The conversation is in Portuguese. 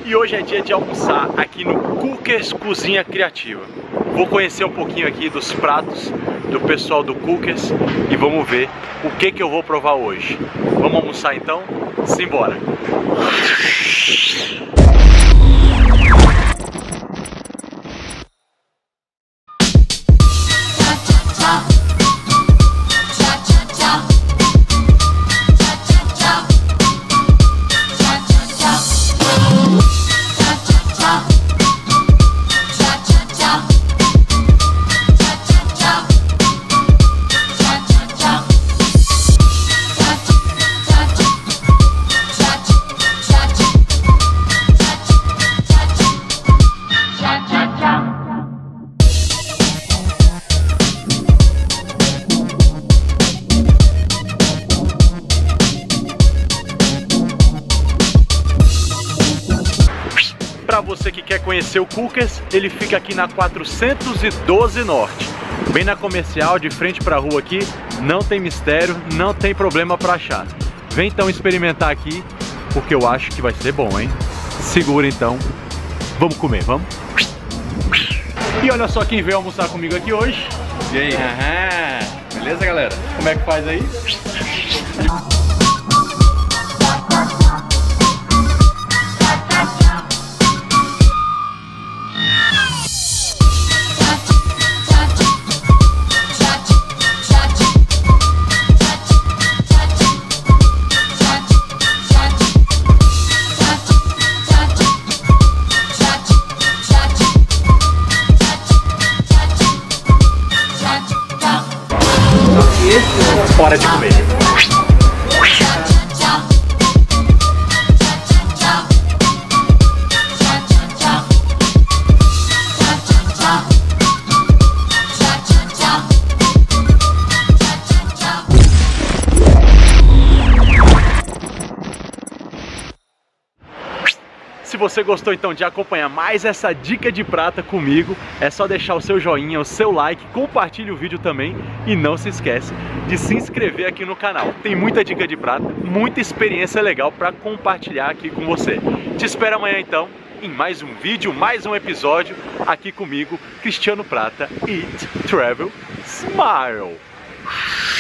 E hoje é dia de almoçar aqui no Cookers Cozinha Criativa. Vou conhecer um pouquinho aqui dos pratos do pessoal do Cookers e vamos ver o que eu vou provar hoje. Vamos almoçar então? Simbora! Para você que quer conhecer o Cookers, ele fica aqui na 412 Norte, bem na Comercial, de frente para a rua aqui. Não tem mistério, não tem problema para achar. Vem então experimentar aqui, porque eu acho que vai ser bom, hein? Segura então, vamos comer, vamos? E olha só quem veio almoçar comigo aqui hoje. E aí? Beleza, galera? Como é que faz aí? Hora de comer. Se você gostou então de acompanhar mais essa dica de prata comigo, é só deixar o seu joinha, o seu like, compartilhe o vídeo também e não se esquece de se inscrever aqui no canal. Tem muita dica de prata, muita experiência legal para compartilhar aqui com você. Te espero amanhã então em mais um vídeo, mais um episódio aqui comigo, Cristiano Prata. Eat, Travel, Smile!